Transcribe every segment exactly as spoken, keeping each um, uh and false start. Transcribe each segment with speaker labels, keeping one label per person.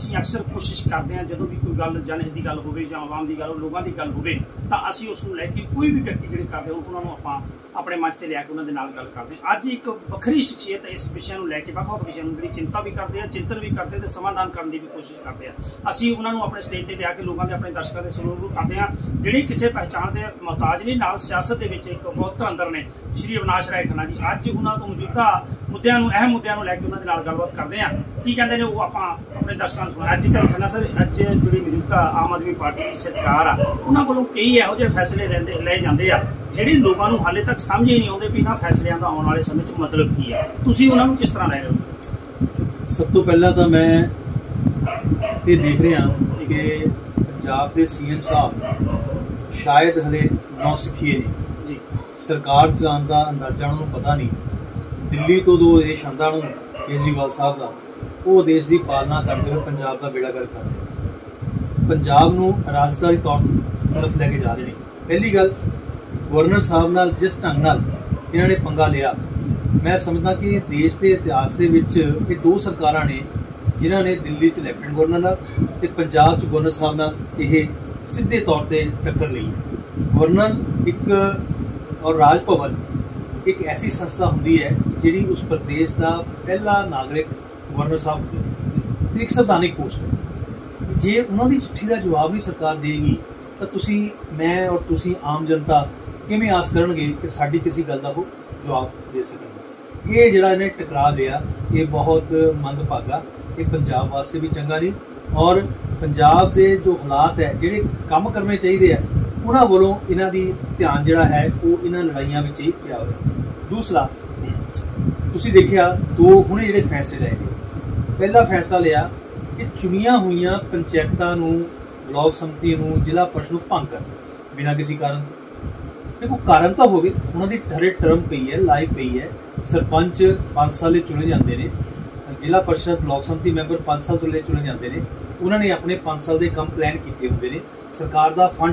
Speaker 1: ਅਸੀਂ ਅਕਸਰ ਕੋਸ਼ਿਸ਼ ਕਰਦੇ ਹਾਂ ਜਦੋਂ ਵੀ ਕੋਈ ਗੱਲ ਜਨਹਿਤ ਦੀ ਗੱਲ ਹੋਵੇ ਜਾਂ ਆਵਾਮ ਦੀ ਗੱਲ ਲੋਕਾਂ ਦੀ ਗੱਲ ਹੋਵੇ ਤਾਂ ਅਸੀਂ ਉਸ ਨੂੰ ਲੈ ਕੇ ਕੋਈ ਵੀ ਵਿਅਕਤੀ ਜਿਹੜੇ ਕਰਦੇ ਉਹਨਾਂ ਨੂੰ ਆਪਾਂ ਆਪਣੇ ਮੰਚ ਤੇ ਲਿਆ ਕੇ ਉਹਨਾਂ ਦੇ ਨਾਲ ਗੱਲ ਕਰਦੇ ਹਾਂ। ਅੱਜ ਇੱਕ ਵੱਖਰੀ ਸ਼ਖਸੀਅਤ ਇਸ ਵਿਸ਼ਿਆਂ ਨੂੰ ਲੈ ਕੇ ਵੱਖ-ਵੱਖ ਵਿਸ਼ਿਆਂ ਨੂੰ ਜਿਹੜੀ ਚਿੰਤਾ ਵੀ ਕਰਦੇ ਆ, ਚਿੰਤਨ ਵੀ ਕਰਦੇ ਤੇ ਸਮਾਧਾਨ ਕਰਨ ਦੀ ਵੀ ਕੋਸ਼ਿਸ਼ ਕਰਦੇ ਆ। ਅਸੀਂ ਉਹਨਾਂ ਨੂੰ ਆਪਣੇ ਸਟੇਜ ਤੇ ਲਿਆ ਕੇ ਲੋਕਾਂ ਦੇ ਆਪਣੇ ਦਰਸ਼ਕਾਂ ਦੇ ਸਲੂਕ ਕਰਦੇ ਹਾਂ ਜਿਹੜੀ ਕਿਸੇ ਪਹਿਚਾਣ ਦੇ ਮੁਹਤਾਜ ਨਹੀਂ। ਨਾਲ ਸਿਆਸਤ ਦੇ ਵਿੱਚ ਇੱਕ ਬਹੁਤ ਧੁਰੰਧਰ ਨੇ ਸ਼੍ਰੀ ਅਵਿਨਾਸ਼ ਰਾਏ ਖੰਨਾ ਜੀ। ਅੱਜ ਉਹਨਾਂ ਤੋਂ ਮੌਜੂਦਾ ਮੁੱਦਿਆਂ ਨੂੰ ਅਹਿਮ ਮੁੱਦਿਆਂ ਨੂੰ ਲੈ ਕੇ ਉਹਨਾਂ ਦੇ ਨਾਲ ਗੱਲਬਾਤ ਕਰਦੇ ਹਾਂ। ਕੀ ਕਹਿੰਦੇ ਨੇ ਉਹ ਆਪਾਂ ਆਪਣੇ ਦਰਸ਼ਕਾਂ ਨੂੰ ਸੁਣਾ। ਅੱਜ ਕੱਲ੍ਹ ਖੰਨਾ ਸਰ, ਅੱਜ ਜਿਹੜੀ ਮੌਜੂਦਾ ਆਮ ਆਦਮੀ ਪਾਰਟੀ ਦੀ ਸਰਕਾਰ ਆ ਉਹਨਾਂ ਵੱਲੋਂ ਕਈ ਇਹੋ ਜਿਹੇ ਫੈਸਲੇ ਲੈਂਦੇ ਲਏ ਜਾਂਦੇ ਆ ਜਿਹੜੇ ਲੋਕਾਂ ਨੂੰ ਹਾਲੇ ਤੱਕ ਸਮਝ ਹੀ ਨਹੀਂ ਆਉਂਦੇ ਵੀ ਇਹਨਾਂ ਫੈਸਲਿਆਂ ਦਾ ਆਉਣ ਵਾਲੇ ਸਮੇਂ 'ਚ ਮਤਲਬ ਕੀ ਹੈ। ਤੁਸੀਂ ਉਹਨਾਂ ਨੂੰ ਕਿਸ ਤਰ੍ਹਾਂ ਲੈ ਰਹੇ ਹੋ?
Speaker 2: ਸਭ ਤੋਂ ਪਹਿਲਾਂ ਤਾਂ ਮੈਂ ਇਹ ਦੇਖ ਰਿਹਾ ਕਿ ਪੰਜਾਬ ਦੇ ਸੀ ਐਮ ਸਾਹਿਬ ਸ਼ਾਇਦ ਹਲੇ ਨੌਸਿੱਖੀਏ ਨੇ ਜੀ। ਸਰਕਾਰ ਚਲਾਉਣ ਦਾ ਅੰਦਾਜ਼ਾ ਉਹਨਾਂ ਨੂੰ ਪਤਾ ਨਹੀਂ। ਦਿੱਲੀ ਤੋਂ ਦੋ ਆਦੇਸ਼ ਆਉਂਦਾ ਉਹਨਾਂ ਨੂੰ ਕੇਜਰੀਵਾਲ ਸਾਹਿਬ ਦਾ, ਉਹ ਆਦੇਸ਼ ਦੀ ਪਾਲਣਾ ਕਰਦੇ ਹੋਏ ਪੰਜਾਬ ਦਾ ਬੇੜਾ ਗਰਕ ਕਰ ਰਹੇ, ਪੰਜਾਬ ਨੂੰ ਅਰਾਜਕਤਾ ਦੀ ਤੌਰ ਤਰਫ ਲੈ ਕੇ ਜਾ ਰਹੇ ਨੇ। ਪਹਿਲੀ ਗੱਲ, ਗਵਰਨਰ ਸਾਹਿਬ ਨਾਲ ਜਿਸ ਢੰਗ ਨਾਲ ਇਹਨਾਂ ਨੇ ਪੰਗਾ ਲਿਆ, ਮੈਂ ਸਮਝਦਾ ਕਿ ਦੇਸ਼ ਦੇ ਇਤਿਹਾਸ ਦੇ ਵਿੱਚ ਇਹ ਦੋ ਸਰਕਾਰਾਂ ਨੇ ਜਿਨ੍ਹਾਂ ਨੇ ਦਿੱਲੀ 'ਚ ਲੈਫਟੀਨੈਂਟ ਗਵਰਨਰ ਨਾਲ ਤੇ ਪੰਜਾਬ 'ਚ ਗਵਰਨਰ ਸਾਹਿਬ ਨਾਲ ਇਹ ਸਿੱਧੇ ਤੌਰ ਤੇ ਟੱਕਰ ਲਈ ਹੈ। ਗਵਰਨਰ ਇੱਕ ਔਰ ਰਾਜ ਭਵਨ ਇੱਕ ਐਸੀ ਸੰਸਥਾ ਹੁੰਦੀ ਹੈ ਜਿਹੜੀ ਉਸ ਪ੍ਰਦੇਸ਼ ਦਾ ਪਹਿਲਾ ਨਾਗਰਿਕ ਗਵਰਨਰ ਸਾਹਿਬ ਹੁੰਦੇ ਨੇ ਤੇ ਇੱਕ ਸੰਵਿਧਾਨਿਕ ਪੋਸਟ ਹੈ। ਜੇ ਉਹਨਾਂ ਦੀ ਚਿੱਠੀ ਦਾ ਜਵਾਬ ਨਹੀਂ ਸਰਕਾਰ ਦੇਗੀ ਤਾਂ ਤੁਸੀਂ, ਮੈਂ ਔਰ ਤੁਸੀਂ ਆਮ ਜਨਤਾ ਕਿਵੇਂ ਆਸ ਕਰਨਗੇ ਕਿ ਸਾਡੀ ਕਿਸੇ ਗੱਲ ਦਾ ਉਹ ਜਵਾਬ ਦੇ ਸਕਣਗੇ। ਇਹ ਜਿਹੜਾ ਇਹਨੇ ਟਕਰਾਅ ਲਿਆ ਇਹ ਬਹੁਤ ਮੰਦਭਾਗਾ, ਇਹ ਪੰਜਾਬ ਵਾਸਤੇ ਵੀ ਚੰਗਾ ਨਹੀਂ ਔਰ ਪੰਜਾਬ ਦੇ ਜੋ ਹਾਲਾਤ ਹੈ ਜਿਹੜੇ ਕੰਮ ਕਰਨੇ ਚਾਹੀਦੇ ਆ ਉਹਨਾਂ ਵੱਲੋਂ ਇਹਨਾਂ ਦੀ ਧਿਆਨ ਜਿਹੜਾ ਹੈ ਉਹ ਇਹਨਾਂ ਲੜਾਈਆਂ ਵਿੱਚ ਹੀ ਪਿਆ ਹੋਇਆ। ਦੂਸਰਾ, ਤੁਸੀਂ ਦੇਖਿਆ ਦੋ ਹੁਣੇ ਜਿਹੜੇ ਫੈਸਲੇ ਲਏ ਨੇ। ਪਹਿਲਾ ਫੈਸਲਾ ਲਿਆ ਕਿ ਚੁਣੀਆਂ ਹੋਈਆਂ ਪੰਚਾਇਤਾਂ ਨੂੰ, ਬਲਾਕ ਸੰਮਤੀ ਨੂੰ, ਜ਼ਿਲ੍ਹਾ ਪਰਿਸ਼ਦ ਨੂੰ ਭੰਗ ਕਰ ਬਿਨਾਂ ਕਿਸੇ ਕਾਰਨ। ਦੇਖੋ ਕਾਰਨ ਤਾਂ ਹੋਵੇ, ਉਹਨਾਂ ਦੀ ਹਰੇ ਟਰਮ ਪਈ ਹੈ, ਲਾਈਵ ਪਈ ਹੈ। ਸਰਪੰਚ ਪੰਜ ਸਾਲੇ ਚੁਣੇ ਜਾਂਦੇ ਨੇ, ਜ਼ਿਲ੍ਹਾ ਪਰਿਸ਼ਦ ਬਲਾਕ ਸੰਮਤੀ ਮੈਂਬਰ ਪੰਜ ਸਾਲ ਤੋਂ ਲੈ ਚੁਣੇ ਜਾਂਦੇ ਨੇ। ਉਹਨਾਂ ਨੇ ਆਪਣੇ ਪੰਜ ਸਾਲ ਦੇ ਕੰਮ ਪਲਾਨ ਕੀਤੇ ਹੁੰਦੇ ਨੇ। ਸਰਕਾਰ ਦਾ ਫੰਡ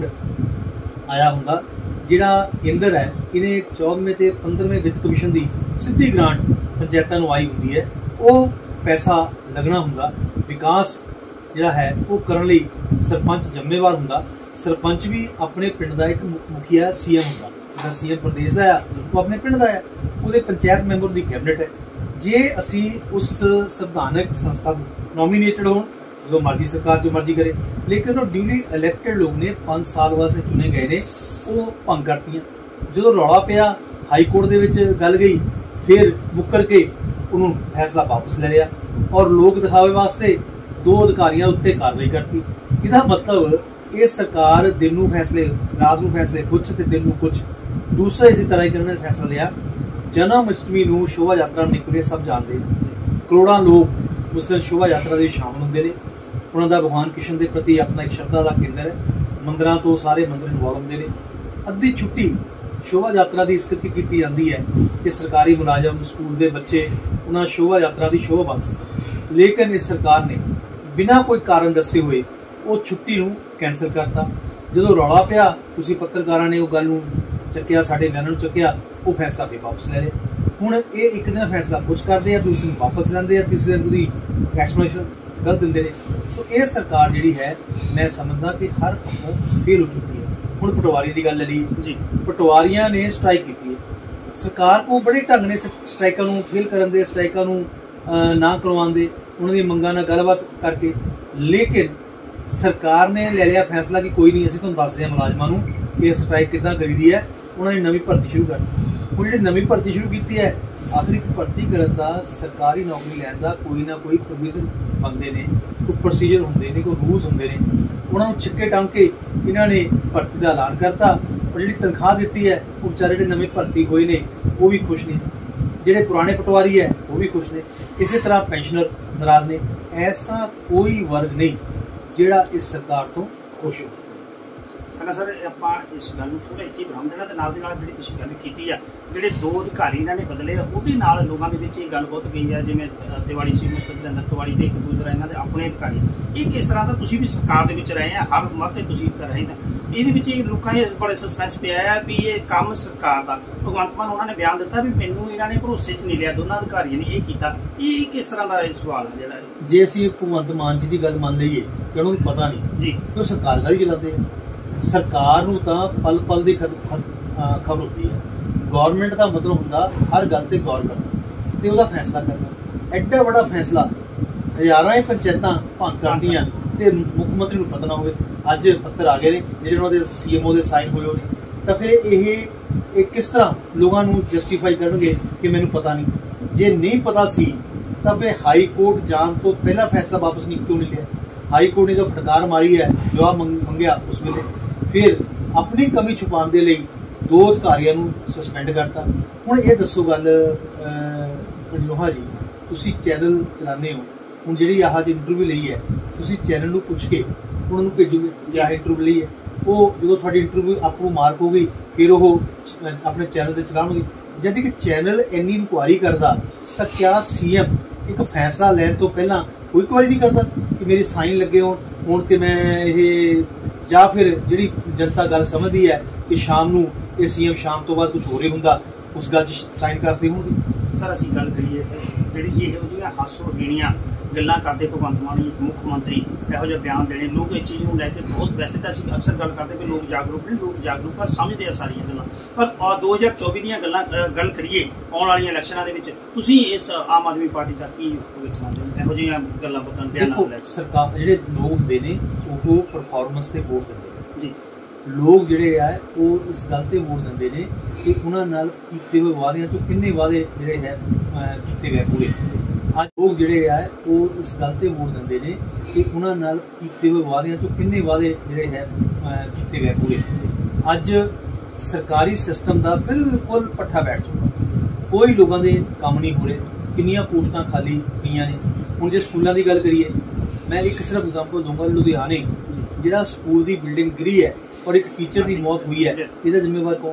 Speaker 2: ਆਇਆ ਹੁੰਦਾ ਜਿਹੜਾ ਕੇਂਦਰ ਹੈ, ਇਹਨੇ ਚੌਦਵੇਂ ਤੇ ਪੰਦਰਵੇਂ ਵਿੱਤ ਕਮਿਸ਼ਨ ਦੀ ਸਿੱਧੀ ਗ੍ਰਾਂਟ ਪੰਚਾਇਤਾਂ ਨੂੰ ਆਈ ਹੁੰਦੀ ਹੈ। ਉਹ ਪੈਸਾ ਲੱਗਣਾ ਹੁੰਦਾ। ਵਿਕਾਸ ਜਿਹੜਾ ਹੈ ਉਹ ਕਰਨ ਲਈ ਸਰਪੰਚ ਜ਼ਿੰਮੇਵਾਰ ਹੁੰਦਾ। ਸਰਪੰਚ ਵੀ ਆਪਣੇ ਪਿੰਡ ਦਾ ਇੱਕ ਮੁਖੀਆ ਸੀ ਐਮ ਹੁੰਦਾ। ਜਿਹੜਾ ਸੀ ਐਮ ਪ੍ਰਦੇਸ਼ ਦਾ ਆ ਉਹ ਆਪਣੇ ਪਿੰਡ ਦਾ ਆ, ਉਹਦੇ ਪੰਚਾਇਤ ਮੈਂਬਰ ਦੀ ਕੈਬਨਿਟ ਹੈ। ਜੇ ਅਸੀਂ ਉਸ ਸੰਵਿਧਾਨਕ ਸੰਸਥਾ ਨੋਮੀਨੇਟਡ ਹੋਣ, ਜਦੋਂ ਮਰਜ਼ੀ ਸਰਕਾਰ ਜੋ ਮਰਜ਼ੀ ਕਰੇ, ਲੇਕਿਨ ਉਹ ਡਿਊਲੀ ਇਲੈਕਟਡ ਲੋਕ ਨੇ, ਪੰਜ ਸਾਲ ਵਾਸਤੇ ਚੁਣੇ ਗਏ ਨੇ, ਉਹ ਭੰਗ ਕਰਤੀਆਂ। ਜਦੋਂ ਰੌਲਾ ਪਿਆ ਹਾਈ ਕੋਰਟ ਦੇ ਵਿੱਚ ਗੱਲ ਗਈ, ਫਿਰ ਮੁੱਕਰ ਕੇ ਉਹਨੂੰ ਫੈਸਲਾ ਵਾਪਸ ਲੈ ਲਿਆ ਔਰ ਲੋਕ ਦਿਖਾਵੇ ਵਾਸਤੇ ਦੋ ਅਧਿਕਾਰੀਆਂ ਉੱਤੇ ਕਾਰਵਾਈ ਕਰਤੀ। ਇਹਦਾ ਮਤਲਬ ਇਹ ਸਰਕਾਰ ਦਿਨ ਨੂੰ ਫੈਸਲੇ, ਰਾਤ ਨੂੰ ਫੈਸਲੇ ਕੁਛ ਤੇ ਦਿਨ ਨੂੰ ਕੁਛ। ਦੂਸਰਾ ਇਸੇ ਤਰ੍ਹਾਂ ਇਹਨਾਂ ਨੇ ਫੈਸਲਾ ਲਿਆ, ਜਨਮ ਅਸ਼ਟਮੀ ਨੂੰ ਸ਼ੋਭਾ ਯਾਤਰਾ ਨਿਕਲੇ, ਸਭ ਜਾਣਦੇ, ਕਰੋੜਾਂ ਲੋਕ ਉਸ ਦਿਨ ਸ਼ੋਭਾ ਯਾਤਰਾ ਦੇ ਸ਼ਾਮਲ ਹੁੰਦੇ ਨੇ। ਉਹਨਾਂ ਦਾ ਭਗਵਾਨ ਕ੍ਰਿਸ਼ਨ ਦੇ ਪ੍ਰਤੀ ਆਪਣਾ ਇੱਕ ਸ਼ਰਧਾ ਦਾ ਕੇਂਦਰ ਹੈ। ਮੰਦਿਰਾਂ ਤੋਂ ਸਾਰੇ ਮੰਦਿਰ ਇਨਵੋਲਵ ਹੁੰਦੇ ਨੇ। ਅੱਧੀ ਛੁੱਟੀ ਸ਼ੋਭਾ ਯਾਤਰਾ ਦੀ ਇਸ ਕਰਕੇ ਕੀਤੀ ਜਾਂਦੀ ਹੈ ਕਿ ਸਰਕਾਰੀ ਮੁਲਾਜ਼ਮ, ਸਕੂਲ ਦੇ ਬੱਚੇ ਉਹਨਾਂ ਸ਼ੋਭਾ ਯਾਤਰਾ ਦੀ ਸ਼ੋਭਾ ਬਣ ਸਕਣ। ਲੇਕਿਨ ਇਸ ਸਰਕਾਰ ਨੇ ਬਿਨਾਂ ਕੋਈ ਕਾਰਨ ਦੱਸੇ ਹੋਏ ਉਹ ਛੁੱਟੀ ਨੂੰ ਕੈਂਸਲ ਕਰਤਾ। ਜਦੋਂ ਰੌਲਾ ਪਿਆ, ਤੁਸੀਂ ਪੱਤਰਕਾਰਾਂ ਨੇ ਉਹ ਗੱਲ ਨੂੰ ਚੱਕਿਆ, ਸਾਡੇ ਬਿਆਨਾਂ ਨੂੰ ਚੱਕਿਆ, ਉਹ ਫੈਸਲਾ ਫਿਰ ਵਾਪਸ ਲੈ ਲਿਆ। ਹੁਣ ਇਹ ਇੱਕ ਦਿਨ ਫੈਸਲਾ ਕੁਝ ਕਰਦੇ ਆ, ਦੂਸਰੇ ਦਿਨ ਵਾਪਸ ਲੈਂਦੇ ਆ, ਤੀਸਰੇ ਦਿਨ ਉਹਦੀ ਐਕਸਪਲੇਨੇਸ਼ਨ ਗਲਤ ਦਿੰਦੇ ਨੇ। ਤਾਂ ਇਹ ਸਰਕਾਰ ਜਿਹੜੀ ਹੈ ਮੈਂ ਸਮਝਦਾ ਕਿ ਹਰ ਪੱਖੋਂ ਫੇਲ ਹੋ ਚੁੱਕੀ ਹੈ। ਹੁਣ ਪਟਵਾਰੀ ਦੀ ਗੱਲ ਲਈ ਜੀ, ਪਟਵਾਰੀਆਂ ਨੇ ਸਟ੍ਰਾਈਕ ਕੀਤੀ ਹੈ। ਸਰਕਾਰ ਕੋਲ ਬੜੇ ਢੰਗ ਨੇ ਸਟ੍ਰਾਈਕਾਂ ਨੂੰ ਫੇਲ ਕਰਨ ਦੇ, ਸਟ੍ਰਾਈਕਾਂ ਨੂੰ ਨਾ ਕਰਵਾਉਣ ਦੇ, ਉਹਨਾਂ ਦੀ ਮੰਗਾਂ ਨਾਲ ਗੱਲਬਾਤ ਕਰਕੇ। ਲੇਕਿਨ ਸਰਕਾਰ ਨੇ ਲੈ ਲਿਆ ਫੈਸਲਾ ਕਿ ਕੋਈ ਨਹੀਂ, ਅਸੀਂ ਤੁਹਾਨੂੰ ਦੱਸਦੇ ਹਾਂ ਮੁਲਾਜ਼ਮਾਂ ਨੂੰ ਕਿ ਸਟ੍ਰਾਈਕ ਕਿੱਦਾਂ ਕਰੀਦੀ ਹੈ। ਉਹਨਾਂ ਨੇ ਨਵੀਂ ਭਰਤੀ ਸ਼ੁਰੂ ਕਰ ਦਿੱਤੀ। ਹੁਣ ਜਿਹੜੀ ਨਵੀਂ ਭਰਤੀ ਸ਼ੁਰੂ ਕੀਤੀ ਹੈ, ਆਖਰ ਇੱਕ ਭਰਤੀ ਕਰਨ ਦਾ, ਸਰਕਾਰੀ ਨੌਕਰੀ ਲੈਣ ਦਾ ਕੋਈ ਨਾ ਕੋਈ ਪ੍ਰੋਵੀਜ਼ਨ ਬਣਦੇ ਨੇ, ਕੋਈ ਪ੍ਰੋਸੀਜਰ ਹੁੰਦੇ ਨੇ, ਕੋਈ ਰੂਲਸ ਹੁੰਦੇ ਨੇ। ਉਹਨਾਂ ਨੂੰ ਛਿੱਕੇ ਟੰਗ ਕੇ ਇਹਨਾਂ ਨੇ ਭਰਤੀ ਦਾ ਐਲਾਨ ਕਰਤਾ ਔਰ ਜਿਹੜੀ ਤਨਖਾਹ ਦਿੱਤੀ ਹੈ ਉਹ ਵਿਚਾਰੇ ਜਿਹੜੇ ਨਵੇਂ ਭਰਤੀ ਹੋਏ ਨੇ ਉਹ ਵੀ ਖੁਸ਼ ਨੇ, ਜਿਹੜੇ ਪੁਰਾਣੇ ਪਟਵਾਰੀ ਹੈ ਉਹ ਵੀ ਖੁਸ਼ ਨੇ। ਇਸੇ ਤਰ੍ਹਾਂ ਪੈਨਸ਼ਨਰ ਨਾਰਾਜ਼ ਨੇ। ਐਸਾ ਕੋਈ ਵਰਗ ਨਹੀਂ ਜਿਹੜਾ ਇਸ ਸਰਕਾਰ ਤੋਂ ਖੁਸ਼ ਹੋ।
Speaker 1: ਲੱਗਦਾ ਸਰ ਆਪਾਂ ਇਸ ਗੱਲ ਨੂੰ ਥੋੜਾ ਇੱਥੇ ਬਰਾਮ ਦੇਣਾ ਤੇ ਨਾਲ ਦੇ ਨਾਲ ਜਿਹੜੀ ਤੁਸੀਂ ਗੱਲ ਕੀਤੀ ਆ ਜਿਹੜੇ ਦੋ ਅਧਿਕਾਰੀ ਇਹਨਾਂ ਨੇ ਬਦਲੇ ਆ ਉਹਦੇ ਨਾਲ ਲੋਕਾਂ ਦੇ ਵਿੱਚ ਇਹ ਗੱਲ ਬਹੁਤ ਗਈ ਆ ਜਿਵੇਂ ਦਿਵਾਲੀ ਸੀ ਮੁਸਤਫਾ ਦੇ ਅੰਦਰ ਦਿਵਾਲੀ ਤੇ ਇੱਕ ਦੂਜਾ ਇਹਨਾਂ ਦੇ ਆਪਣੇ ਅਧਿਕਾਰੀ ਇਹ ਕਿਸ ਤਰ੍ਹਾਂ ਦਾ ਤੁਸੀਂ ਵੀ ਸਰਕਾਰ ਦੇ ਵਿੱਚ ਰਹੇ ਆ ਹਰ ਮਤੇ ਤੁਸੀਂ ਕਰ ਰਹੇ ਨੇ ਇਹਦੇ ਵਿੱਚ ਇਹ ਲੋਕਾਂ ਦੇ ਬੜੇ ਸਸਪੈਂਸ ਪਿਆ ਹੈ ਵੀ ਇਹ ਕੰਮ ਸਰਕਾਰ ਦਾ ਭਗਵੰਤ ਮਾਨ ਉਹਨਾਂ ਨੇ ਬਿਆਨ ਦਿੱਤਾ ਵੀ ਮੈਨੂੰ ਇਹਨਾਂ ਨੇ ਭਰੋਸੇ 'ਚ ਨਹੀਂ ਲਿਆ ਦੋਨਾਂ ਅਧਿਕਾਰੀਆਂ ਨੇ ਇਹ ਕੀਤਾ ਇਹ ਕਿਸ ਤਰ੍ਹਾਂ ਦਾ ਸਵਾਲ ਹੈ ਜਿਹੜਾ
Speaker 2: ਜੇ ਅਸੀਂ ਭਗਵੰਤ ਮਾਨ ਜੀ ਦੀ ਗੱਲ ਮੰਨ ਲਈਏ ਕਿ ਉਹਨਾਂ ਨੂੰ ਪਤਾ ਨਹੀਂ ਜੀ ਕਿ ਉਹ ਸਰਕਾਰ ਦਾ ਹੀ ਚਲਾਉਂਦੇ ਆ ਸਰਕਾਰ ਨੂੰ ਤਾਂ ਪਲ ਪਲ ਦੀ ਖਬਰ ਹੁੰਦੀ ਹੈ ਗੌਰਮੈਂਟ ਦਾ ਮਤਲਬ ਹੁੰਦਾ ਹਰ ਗੱਲ ਤੇ ਗੌਰ ਕਰਨਾ ਤੇ ਉਹਦਾ ਫੈਸਲਾ ਕਰਨਾ ਐਡਾ ਵੱਡਾ ਫੈਸਲਾ ਹਜ਼ਾਰਾਂ ਹੀ ਪੰਚਾਇਤਾਂ ਭੰਗ ਕਰਦੀਆਂ ਤੇ ਮੁੱਖ ਮੰਤਰੀ ਨੂੰ ਪਤਾ ਨਾ ਹੋਵੇ ਅੱਜ ਪੱਤਰ ਆ ਗਏ ਨੇ ਜਿਹੜੇ ਉਹਨਾਂ ਦੇ ਸੀਐਮਓ ਦੇ ਸਾਈਨ ਹੋਏ ਹੋਣੇ ਤਾਂ ਫਿਰ ਇਹ ਇਹ ਕਿਸ ਤਰ੍ਹਾਂ ਲੋਕਾਂ ਨੂੰ ਜਸਟੀਫਾਈ ਕਰਨਗੇ ਕਿ ਮੈਨੂੰ ਪਤਾ ਨਹੀਂ ਜੇ ਨਹੀਂ ਪਤਾ ਸੀ ਤਾਂ ਫਿਰ ਹਾਈ ਕੋਰਟ ਜਾਣ ਤੋਂ ਪਹਿਲਾਂ ਫੈਸਲਾ ਵਾਪਸ ਨਹੀਂ ਕਿਉਂ ਨਹੀਂ ਲਿਆ ਹਾਈ ਕੋਰਟ ਨੇ ਜੋ ਫਟਕਾਰ ਮਾਰੀ ਹੈ ਜਵਾਬ ਮੰਗਿਆ ਉਸ ਵੇਲੇ ਫਿਰ ਆਪਣੀ ਕਮੀ ਛੁਪਾਉਣ ਦੇ ਲਈ ਦੋ ਅਧਿਕਾਰੀਆਂ ਨੂੰ ਸਸਪੈਂਡ ਕਰਤਾ ਹੁਣ ਇਹ ਦੱਸੋ ਗੱਲ ਰਣਜੋਹਾ ਜੀ ਤੁਸੀਂ ਚੈਨਲ ਚਲਾਉਂਦੇ ਹੋ ਹੁਣ ਜਿਹੜੀ ਆਹ ਜੀ ਇੰਟਰਵਿਊ ਲਈ ਹੈ ਤੁਸੀਂ ਚੈਨਲ ਨੂੰ ਪੁੱਛ ਕੇ ਉਹਨਾਂ ਨੂੰ ਭੇਜੋਗੇ ਜਾਂ ਇੰਟਰਵਿਊ ਲਈ ਹੈ ਉਹ ਜਦੋਂ ਤੁਹਾਡੀ ਇੰਟਰਵਿਊ ਆਪੂ ਮਾਰਕ ਹੋ ਗਈ ਫਿਰ ਉਹ ਆਪਣੇ ਚੈਨਲ ਤੇ ਚਲਾਉਣਗੇ ਜਦ ਕਿ ਚੈਨਲ ਇੰਨੀ ਇਨਕੁਆਇਰੀ ਕਰਦਾ ਤਾਂ ਕਿਆ ਸੀਐਮ ਇੱਕ ਫੈਸਲਾ ਲੈਣ ਤੋਂ ਪਹਿਲਾਂ ਕੋਈ ਇਨਕੁਆਇਰੀ ਨਹੀਂ ਕਰਦਾ ਕਿ ਮੇਰੇ ਸਾਈਨ ਲੱਗੇ ਹੋਣ ਹੁਣ ਤੇ ਮੈਂ ਇਹ ਜਾਂ ਫਿਰ ਜਿਹੜੀ ਜਨਤਾ ਗੱਲ ਸਮਝਦੀ ਹੈ ਕਿ ਸ਼ਾਮ ਨੂੰ ਇਹ ਸੀਐਮ ਸ਼ਾਮ ਤੋਂ ਬਾਅਦ ਕੁਝ ਹੋ ਰਿਹਾ ਹੁੰਦਾ ਉਸ ਗੱਲ 'ਚ ਸਾਈਨ ਕਰਦੇ ਹੋਣਗੇ
Speaker 1: ਸਰ ਅਸੀਂ ਗੱਲ ਕਰੀਏ ਜਿਹੜੀ ਇਹੋ ਜਿਹੀਆਂ ਹਾਸੋਹੀਣੀਆਂ ਗੱਲਾਂ ਕਰਦੇ ਭਗਵੰਤ ਮਾਨ ਇੱਕ ਮੁੱਖ ਮੰਤਰੀ ਇਹੋ ਜਿਹੇ ਬਿਆਨ ਦੇਣੇ ਲੋਕ ਇਸ ਚੀਜ਼ ਨੂੰ ਲੈ ਕੇ ਬਹੁਤ ਵੈਸੇ ਤਾਂ ਅਸੀਂ ਅਕਸਰ ਗੱਲ ਕਰਦੇ ਵੀ ਲੋਕ ਜਾਗਰੂਕ ਨੇ ਲੋਕ ਜਾਗਰੂਕ ਆ ਸਮਝਦੇ ਆ ਸਾਰੀਆਂ ਗੱਲਾਂ ਪਰ ਦੋ ਹਜ਼ਾਰ ਚੌਵੀ ਦੀਆਂ ਗੱਲਾਂ ਗੱਲ ਕਰੀਏ ਆਉਣ ਵਾਲੀਆਂ ਇਲੈਕਸ਼ਨਾਂ ਦੇ ਵਿੱਚ ਤੁਸੀਂ ਇਸ ਆਮ ਆਦਮੀ ਪਾਰਟੀ ਦਾ ਕੀ ਵੇਖਣਾ ਚਾਹੁੰਦੇ ਇਹੋ ਜਿਹੀਆਂ ਗੱਲਾਂ ਬਤਨ ਧਿਆਨ ਨਾਲ ਲੈ
Speaker 2: ਸਰਕਾਰ ਜਿਹੜੇ ਲੋਕ ਹੁੰਦੇ ਨੇ ਉਹ ਪਰਫਾਰਮੈਂਸ ਤੇ ਵੋਟ ਦਿੰਦੇ ਨੇ ਜੀ ਲੋਕ ਜਿਹੜੇ ਆ ਉਹ ਇਸ ਗੱਲ ਤੇ ਵੋਟ ਦਿੰਦੇ ਨੇ ਕਿ ਉਹਨਾਂ ਨਾਲ ਕੀਤੇ ਹੋਏ ਵਾਅਦਿਆਂ ਚੋਂ ਕਿੰਨੇ ਵਾਅਦੇ ਜਿਹੜੇ ਹੈ ਕੀਤੇ ਗਏ ਪੂਰੇ ਅੱਜ ਲੋਕ ਜਿਹੜੇ ਆ ਉਹ ਇਸ ਗੱਲ ਤੇ ਵੋਟ ਦਿੰਦੇ ਨੇ ਕਿ ਉਹਨਾਂ ਨਾਲ ਕੀਤੇ ਹੋਏ ਵਾਅਦਿਆਂ ਚੋਂ ਕਿੰਨੇ ਵਾਅਦੇ ਜਿਹੜੇ ਹੈ ਕੀਤੇ ਗਏ ਪੂਰੇ ਅੱਜ ਸਰਕਾਰੀ ਸਿਸਟਮ ਦਾ ਬਿਲਕੁਲ ਪੱਠਾ ਬੈਠ ਚੁੱਕਾ ਕੋਈ ਲੋਕਾਂ ਦੇ ਕੰਮ ਨਹੀਂ ਹੋ ਰਹੇ ਕਿੰਨੀਆਂ ਪੋਸਟਾਂ ਖਾਲੀ ਪਈਆਂ ਨੇ ਹੁਣ ਜੇ ਸਕੂਲਾਂ ਦੀ ਗੱਲ ਕਰੀਏ ਮੈਂ ਇੱਕ ਸਿਰਫ ਐਗਜ਼ਾਮਪਲ ਦਊਂਗਾ ਲੁਧਿਆਣੇ ਜਿਹੜਾ ਸਕੂਲ ਦੀ ਬਿਲਡਿੰਗ ਗਿਰੀ ਹੈ ਔਰ ਇੱਕ ਟੀਚਰ ਦੀ ਮੌਤ ਹੋਈ ਹੈ ਇਹਦਾ ਜ਼ਿੰਮੇਵਾਰ ਕੌਣ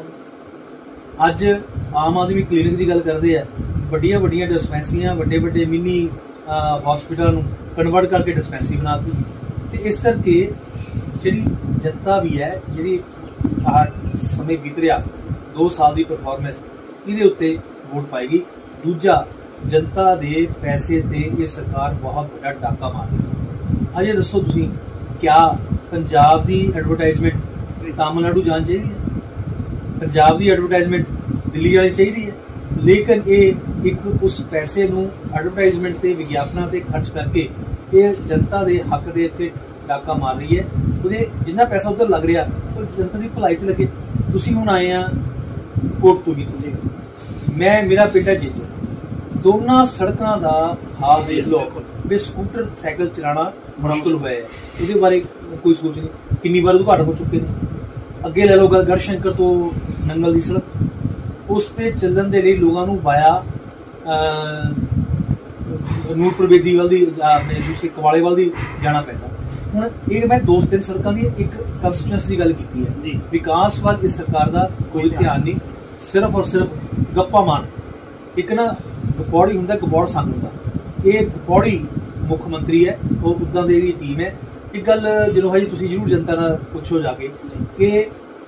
Speaker 2: ਅੱਜ ਆਮ ਆਦਮੀ ਕਲੀਨਿਕ ਦੀ ਗੱਲ ਕਰਦੇ ਆ ਵੱਡੀਆਂ ਵੱਡੀਆਂ ਡਿਸਪੈਂਸਰੀਆਂ ਵੱਡੇ ਵੱਡੇ ਮਿੰਨੀ ਹਸਪੀਟਲ ਨੂੰ ਕਨਵਰਟ ਕਰਕੇ ਡਿਸਪੈਂਸਰੀ ਬਣਾ ਦਿੱਤੀ ਤੇ ਇਸ ਕਰਕੇ ਜਿਹੜੀ ਜਨਤਾ ਵੀ ਹੈ ਜਿਹੜੀ ਆਹ ਸਮੇਂ ਬੀਤ ਰਿਹਾ ਦੋ ਸਾਲ ਦੀ ਪਰਫਾਰਮੈਂਸ ਇਹਦੇ ਉੱਤੇ ਵੋਟ ਪਾਏਗੀ ਦੂਜਾ ਜਨਤਾ ਦੇ ਪੈਸੇ ਤੇ ਇਹ ਸਰਕਾਰ ਬਹੁਤ ਵੱਡਾ ਡਾਕਾ ਮਾਰ ਰਹੀ ਹੈ ਅਜੇ ਦੱਸੋ ਤੁਸੀਂ ਕਿਆ ਪੰਜਾਬ ਦੀ ਐਡਵਰਟਾਈਜ਼ਮੈਂਟ ਤਾਮਿਲਨਾਡੂ ਜਾਣ ਚਾਹੀਦੀ ਹੈ ਪੰਜਾਬ ਦੀ ਐਡਵਰਟਾਈਜ਼ਮੈਂਟ ਦਿੱਲੀ ਜਾਣੀ ਚਾਹੀਦੀ ਹੈ ਲੇਕਿਨ ਇਹ ਇੱਕ ਉਸ ਪੈਸੇ ਨੂੰ ਐਡਵਰਟਾਈਜ਼ਮੈਂਟ ਤੇ ਵਿਗਿਆਪਨਾਂ ਤੇ ਖਰਚ ਕਰਕੇ ਇਹ ਜਨਤਾ ਦੇ ਹੱਕ ਦੇ ਉੱਤੇ ਡਾਕਾ ਮਾਰ ਰਹੀ ਹੈ ਉਹਦੇ ਜਿੰਨਾ ਪੈਸਾ ਉੱਧਰ ਲੱਗ ਰਿਹਾ ਉਹ ਜਨਤਾ ਦੀ ਭਲਾਈ ਤੇ ਲੱਗੇ ਤੁਸੀਂ ਹੁਣ ਆਏ ਆ ਕੋਟਪੁਰੀ ਤੋਂ ਮੈਂ ਮੇਰਾ ਪਿੰਡ ਹੈ ਜੇਜੋ ਦੋਨਾਂ ਸੜਕਾਂ ਦਾ ਹਾਲ ਦੇਖ ਲਓ ਵੀ ਸਕੂਟਰ ਸਾਈਕਲ ਚਲਾਉਣਾ ਮੁਸ਼ਕਿਲ ਹੋਇਆ ਹੈ ਇਹਦੇ ਬਾਰੇ ਕੋਈ ਸੋਚ ਨਹੀਂ ਕਿੰਨੀ ਵਾਰ ਉਦਘਾਟਨ ਹੋ ਚੁੱਕੇ ਨੇ ਅੱਗੇ ਲੈ ਲਓ ਗੜਸ਼ੰਕਰ ਤੋਂ ਨੰਗਲ ਦੀ ਸੜਕ ਉਸ ਤੇ ਚੱਲਣ ਦੇ ਲਈ ਲੋਕਾਂ ਨੂੰ ਵਾਇਆ ਨੂਰਪੁਰ ਬੇਦੀ ਵੱਲ ਦੀ ਆਪਣੇ ਦੂਸਰੇ ਕਵਾਲੇ ਵੱਲ ਦੀ ਜਾਣਾ ਪੈਂਦਾ ਹੁਣ ਇਹ ਮੈਂ ਦੋ ਤਿੰਨ ਸੜਕਾਂ ਦੀ ਇੱਕ ਕੰਸਟੀਟੂਐਂਸੀ ਦੀ ਗੱਲ ਕੀਤੀ ਹੈ ਜੀ ਵਿਕਾਸ ਵੱਲ ਇਸ ਸਰਕਾਰ ਦਾ ਕੋਈ ਧਿਆਨ ਨਹੀਂ ਸਿਰਫ ਔਰ ਸਿਰਫ ਗੱਪਾ ਮਾਰਨ ਇੱਕ ਨਾ ਗਪੌੜੀ ਹੁੰਦਾ ਗਪੌੜ ਸੰਗ ਹੁੰਦਾ ਇਹ ਗਪੌੜੀ ਮੁੱਖ ਮੰਤਰੀ ਹੈ ਉਹ ਉੱਦਾਂ ਦੀ ਇਹਦੀ ਟੀਮ ਹੈ ਇੱਕ ਗੱਲ ਜਦੋਂ ਹੈ ਜੀ ਤੁਸੀਂ ਜ਼ਰੂਰ ਜਨਤਾ ਨਾਲ ਪੁੱਛੋ ਜਾ ਕੇ ਕਿ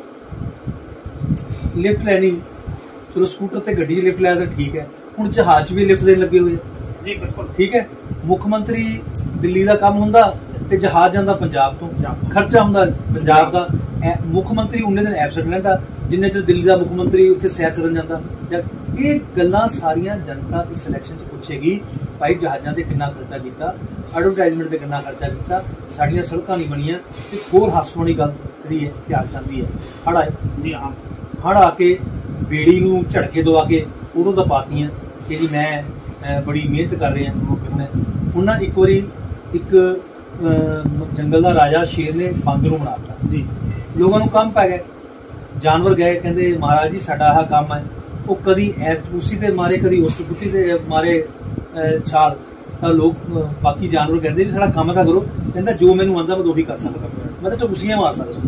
Speaker 2: ਲਿਫਟ ਲੈਣੀ ਚਲੋ ਸਕੂਟਰ ਤੇ ਗੱਡੀ ਲਿਫਟ ਲੈ ਤਾਂ ਠੀਕ ਹੈ ਹੁਣ ਜਹਾਜ਼ ਵੀ ਲਿਫਟ ਦੇਣ ਲੱਗੇ ਹੋਏ
Speaker 1: ਜੀ ਬਿਲਕੁਲ
Speaker 2: ਠੀਕ ਹੈ ਮੁੱਖ ਮੰਤਰੀ ਦਿੱਲੀ ਦਾ ਕੰਮ ਹੁੰਦਾ ਤੇ ਜਹਾਜ਼ ਜਾਂਦਾ ਪੰਜਾਬ ਤੋਂ ਖਰਚਾ ਹੁੰਦਾ ਪੰਜਾਬ ਦਾ ਮੁੱਖ ਮੰਤਰੀ ਉਹਨੇ ਦਿਨ ਐਬਸੈਂਟ ਰਹਿੰਦਾ ਜਿੰਨੇ ਚਿਰ ਦਿੱਲੀ ਦਾ ਮੁੱਖ ਮੰਤਰੀ ਉੱਥੇ ਸੈਰ ਕਰਨ ਜਾਂਦਾ ਇਹ ਗੱਲਾਂ ਸਾਰੀਆਂ ਜਨਤਾ ਇਸ ਇਲੈਕਸ਼ਨ 'ਚ ਪੁੱਛੇਗੀ ਭਾਈ ਜਹਾਜ਼ਾਂ ਤੇ ਕਿੰਨਾ ਖਰਚਾ ਕੀਤਾ ਐਡਵਰਟਾਈਜ਼ਮੈਂਟ ਤੇ ਕਿੰਨਾ ਖਰਚਾ ਕੀਤਾ ਸਾਡੀਆਂ ਸੜਕਾਂ ਨਹੀਂ ਬਣੀਆਂ ਤੇ ਹੋਰ ਹਾਸੋਂ ਵਾਲੀ ਗੱਲ ਜਿਹੜੀ ਹੈ ਧਿਆਨ ਚਾਹੁੰਦੀ ਹੈ ਹੜ੍ਹ ਆਏ
Speaker 1: ਜੀ ਹਾਂ
Speaker 2: ਹੜ੍ਹ ਆ ਕੇ ਬੇੜੀ ਨੂੰ ਝੜਕੇ ਦਵਾ ਕੇ ਉਦੋਂ ਤਾਂ ਪਾਤੀਆਂ ਕਿ ਜੀ ਮੈਂ ਬੜੀ ਮਿਹਨਤ ਕਰ ਰਿਹਾ ਮੈਂ ਉਹਨਾਂ ਇੱਕ ਵਾਰੀ ਇੱਕ ਜੰਗਲ ਦਾ ਰਾਜਾ ਸ਼ੇਰ ਨੇ ਬਾਂਦਰ ਨੂੰ ਬਣਾ ਦਿੱਤਾ ਜੀ ਲੋਕਾਂ ਨੂੰ ਕੰਮ ਪੈ ਗਏ ਜਾਨਵਰ ਗਏ ਕਹਿੰਦੇ ਮਹਾਰਾਜ ਜੀ ਸਾਡਾ ਆਹ ਕੰਮ ਹੈ ਉਹ ਕਦੀ ਐਸ ਟੂਸੀ ਤੇ ਮਾਰੇ ਕਦੀ ਉਸ ਟੁੱਟੀ ਤੇ ਮਾਰੇ ਛਾਲ ਤਾਂ ਲੋਕ ਬਾਕੀ ਜਾਨਵਰ ਕਹਿੰਦੇ ਵੀ ਸਾਡਾ ਕੰਮ ਤਾਂ ਕਰੋ ਕਹਿੰਦਾ ਜੋ ਮੈਨੂੰ ਆਉਂਦਾ ਮੈਂ ਉਹੀ ਕਰ ਸਕਦਾ ਮੈਂ ਤਾਂ ਟੂਸੀਆਂ ਮਾਰ ਸਕਦਾ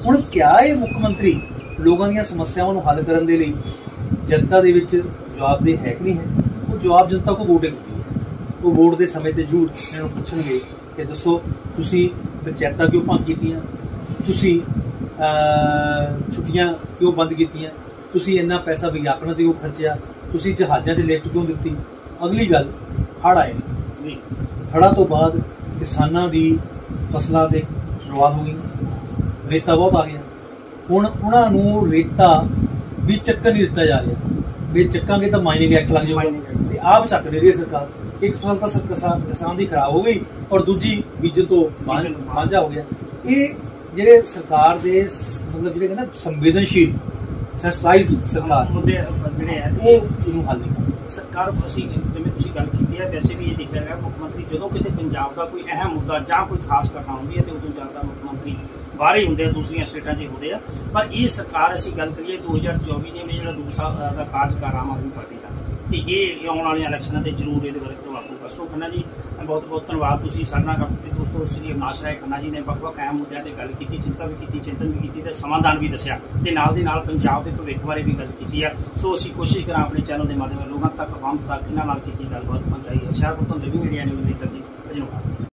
Speaker 2: ਹੁਣ ਕਿਆ ਇਹ ਮੁੱਖ ਮੰਤਰੀ ਲੋਕਾਂ ਦੀਆਂ ਸਮੱਸਿਆਵਾਂ ਨੂੰ ਹੱਲ ਕਰਨ ਦੇ ਲਈ ਜਨਤਾ ਦੇ ਵਿੱਚ ਜਵਾਬਦੇਹ ਹੈ ਕਿ ਨਹੀਂ ਹੈ? ਉਹ ਜਵਾਬ ਜਨਤਾ ਕੋ ਵੋਟਿੰਗ ਹੁੰਦੀ ਹੈ। ਉਹ ਵੋਟ ਦੇ ਸਮੇਂ ਤੇ ਜ਼ਰੂਰ ਇਹਨਾਂ ਨੂੰ ਪੁੱਛਣਗੇ ਕਿ ਦੱਸੋ ਤੁਸੀਂ ਪੰਚਾਇਤਾਂ ਕਿਉਂ ਭੰਗ ਕੀਤੀਆਂ, ਤੁਸੀਂ ਛੁੱਟੀਆਂ ਕਿਉਂ ਬੰਦ ਕੀਤੀਆਂ, ਤੁਸੀਂ ਇੰਨਾ ਪੈਸਾ ਵਿਗਿਆਪਨਾਂ 'ਤੇ ਕਿਉਂ ਖਰਚਿਆ, ਤੁਸੀਂ ਜਹਾਜ਼ਾਂ 'ਚ ਲਿਫਟ ਕਿਉਂ ਦਿੱਤੀ। ਅਗਲੀ ਗੱਲ, ਹੜ੍ਹ ਆਏ ਨੇ, ਹੜ੍ਹਾਂ ਤੋਂ ਬਾਅਦ ਕਿਸਾਨਾਂ ਦੀ ਫਸਲਾਂ ਦੇ ਬਰਬਾਦ ਹੋ ਗਈ, ਰੇਤਾ ਬਹੁਤ ਆ ਗਿਆ। ਹੁਣ ਉਹਨਾਂ ਨੂੰ ਰੇਤਾ ਵੀ ਚੱਕਣ ਨਹੀਂ ਦਿੱਤਾ ਜਾ ਰਿਹਾ, ਵੀ ਚੱਕਾਂਗੇ ਤਾਂ ਮਾਈਨਿੰਗ ਐਕਟ ਲੱਗ ਜਾਊਗਾ, ਤੇ ਆਪ ਚੱਕ ਦੇ ਰਹੀ ਹੈ ਸਰਕਾਰ। ਇੱਕ ਫਸਲ ਤਾਂ ਕਿਸਾਨ ਕਿਸਾਨ ਦੀ ਖਰਾਬ ਹੋ ਗਈ ਔਰ ਦੂਜੀ ਬੀਜਣ ਤੋਂ ਵਾਂਝਾ ਹੋ ਗਿਆ। ਇਹ ਜਿਹੜੇ ਸਰਕਾਰ ਦੇ ਮਤਲਬ ਜਿਹੜੇ ਕਹਿੰਦੇ ਸੰਵੇਦਨਸ਼ੀਲ ਸੈਂਸਿਟਾਈਜ਼ ਸਰਕਾਰ
Speaker 1: ਮੁੱਦੇ ਜਿਹੜੇ ਆ
Speaker 2: ਉਹ ਇਹਨੂੰ ਹੱਲ ਨਹੀਂ ਕਰਦੇ।
Speaker 1: ਸਰਕਾਰ ਅਸੀਂ ਜਿਵੇਂ ਤੁਸੀਂ ਗੱਲ ਕੀਤੀ ਹੈ, ਵੈਸੇ ਵੀ ਇਹ ਦੇਖਿਆ ਗਿਆ ਮੁੱਖ ਮੰਤਰੀ ਜਦੋਂ ਕਿਤੇ ਪੰਜਾਬ ਦਾ ਕੋਈ ਅਹਿਮ ਮੁੱਦਾ ਜਾਂ ਕੋਈ ਖਾਸ ਘਟਨਾ ਹੁੰਦੀ ਹੈ ਤੇ ਉਦੋਂ ਜ਼ਿਆਦਾ ਮੁੱਖ ਮੰਤਰੀ ਬਾਹਰ ਹੀ ਹੁੰਦੇ ਆ, ਦੂਸਰੀਆਂ ਸਟੇਟਾਂ 'ਚ ਹੁੰਦੇ ਆ। ਪਰ ਇਹ ਸਰਕਾਰ ਅਸੀਂ ਗੱਲ ਕਰੀਏ ਦੋ ਹਜ਼ਾਰ ਚੌਵੀ ਦੇ ਵਿੱਚ ਜਿਹੜਾ ਦੋ ਸਾਲ ਦਾ ਕਾਰਜਕਾਲ ਆਮ ਆਦਮੀ ਪਾਰਟੀ ਦਾ, ਤੇ ਇਹ ਆਉਣ ਵਾਲੀਆਂ ਇਲੈਕਸ਼ਨਾਂ ਤੇ ਜ਼ਰੂਰ ਇਹਦੇ ਬਾਰੇ ਪ੍ਰਭਾਵ ਪਊਗਾ। ਸੋ ਖੰਨਾ ਜੀ ਬਹੁਤ ਬਹੁਤ ਧੰਨਵਾਦ, ਤੁਸੀਂ ਸਾਡੇ ਨਾਲ ਕਰਦੇ ਦੋਸਤੋ। ਸ੍ਰੀ ਅਵਿਨਾਸ਼ ਰਾਏ ਖੰਨਾ ਜੀ ਨੇ ਵੱਖ ਵੱਖ ਅਹਿਮ ਮੁੱਦਿਆਂ 'ਤੇ ਗੱਲ ਕੀਤੀ, ਚਿੰਤਾ ਵੀ ਕੀਤੀ, ਚਿੰਤਨ ਵੀ ਕੀਤੀ ਤੇ ਸਮਾਧਾਨ ਵੀ ਦੱਸਿਆ, ਤੇ ਨਾਲ ਦੇ ਨਾਲ ਪੰਜਾਬ ਦੇ ਭਵਿੱਖ ਬਾਰੇ ਵੀ ਗੱਲ ਕੀਤੀ ਆ। ਸੋ ਅਸੀਂ ਕੋਸ਼ਿਸ਼ ਕਰਾਂ ਆਪਣੇ ਚੈਨਲ ਦੇ ਮਾਧਿਅਮ ਨਾਲ ਲੋਕਾਂ ਤੱਕ ਆਵਾਮ ਤੱਕ ਇਹਨਾਂ ਨਾਲ ਕੀਤੀ ਗੱਲਬਾਤ ਪਹੁੰਚਾਈ ਹੈ। ਸ਼ਹਿਰ ਤੋਂ ਲਿਵਿੰਗ ਮੀਡੀਆ ਨਿਊਜ਼ ਲਈ ਤਰਜੀਹ।